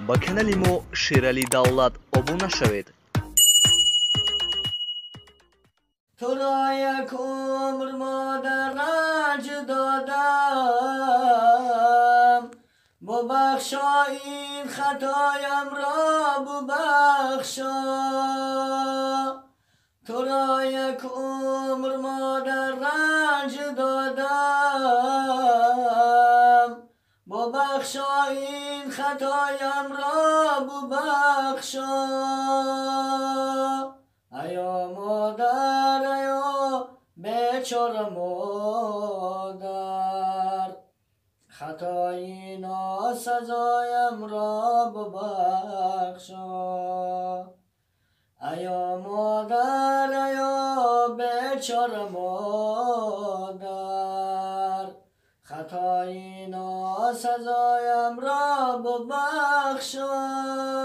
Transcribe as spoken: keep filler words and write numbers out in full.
ба канали мо Шерали Давлат обуна шавед. ترا یک عمر مادر رنج دادم، ببخشا این خطایم را ببخشا. ترا یک عمر مادر رنج دادم، ببخشا این خطایم را ببخشا. ایا مادر، ایا بیچاره مادر، خطای ناسزایم را ببخشا. ایا مادر، ایا بیچاره مادر، خطای ناسزایم را ببخشا.